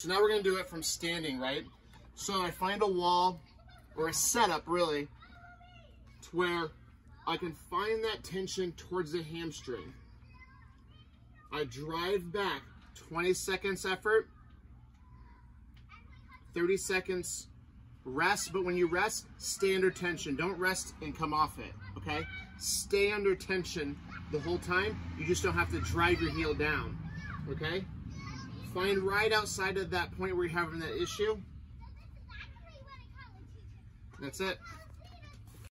So now we're gonna do it from standing, right? So I find a wall, or a setup really, to where I can find that tension towards the hamstring. I drive back, 20 seconds effort, 30 seconds rest, but when you rest, stay under tension. Don't rest and come off it, okay? Stay under tension the whole time. You just don't have to drive your heel down, okay? Find right outside of that point where you're having that issue. That's it.